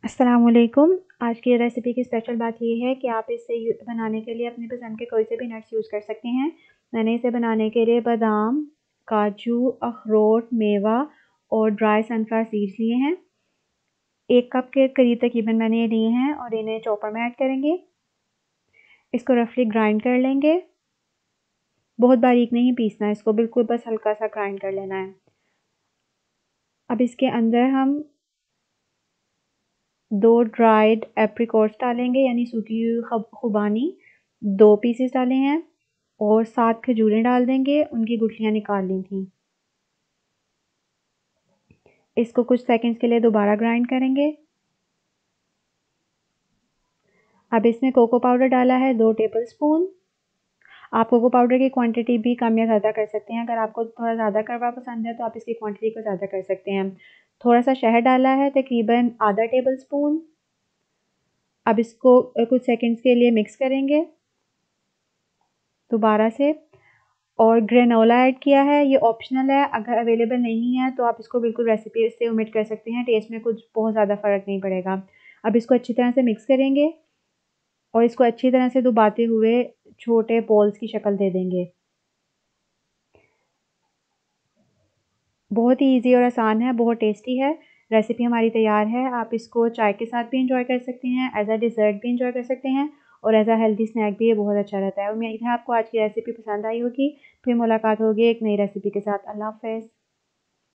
अस्सलामुअलैकुम। आज की रेसिपी की स्पेशल बात ये है कि आप इसे बनाने के लिए अपनी पसंद के कोई से भी नट्स यूज़ कर सकते हैं। मैंने इसे बनाने के लिए बादाम, काजू, अखरोट, मेवा और ड्राई सनफ्लावर सीड्स लिए हैं। 1 कप के करीब तकरीबन मैंने ये लिए हैं और इन्हें चॉपर में ऐड करेंगे। इसको रफली ग्राइंड कर लेंगे। बहुत बारीक नहीं पीसना है इसको, बिल्कुल बस हल्का सा ग्राइंड कर लेना है। अब इसके अंदर हम 2 ड्राइड एप्रिकॉट्स डालेंगे, यानी सूखी हुई खुबानी 2 पीसेस डाले हैं और 7 खजूरें डाल देंगे, उनकी गुठलियाँ निकाल ली थी। इसको कुछ सेकंड्स के लिए दोबारा ग्राइंड करेंगे। अब इसमें कोको पाउडर डाला है 2 टेबलस्पून। आप कोको पाउडर की क्वांटिटी भी कम या ज़्यादा कर सकते हैं। अगर आपको थोड़ा ज़्यादा कड़वा पसंद है तो आप इसकी क्वांटिटी को ज़्यादा कर सकते हैं। थोड़ा सा शहद डाला है, तकरीबन आधा टेबलस्पून। अब इसको कुछ सेकंड्स के लिए मिक्स करेंगे दोबारा से। और ग्रेनोला ऐड किया है, ये ऑप्शनल है, अगर अवेलेबल नहीं है तो आप इसको बिल्कुल रेसिपी से ओमिट कर सकते हैं। टेस्ट में कुछ बहुत ज़्यादा फ़र्क नहीं पड़ेगा। अब इसको अच्छी तरह से मिक्स करेंगे और इसको अच्छी तरह से दबाते हुए छोटे बॉल्स की शक्ल दे देंगे। बहुत ही ईजी और आसान है, बहुत टेस्टी है। रेसिपी हमारी तैयार है। आप इसको चाय के साथ भी इंजॉय कर सकते हैं, एज अ डिज़र्ट भी इंजॉय कर सकते हैं और एज अ हेल्दी स्नैक भी ये बहुत अच्छा रहता है। उम्मीद है आपको आज की रेसिपी पसंद आई होगी। फिर मुलाकात होगी एक नई रेसिपी के साथ। अल्लाह हाफ़िज़।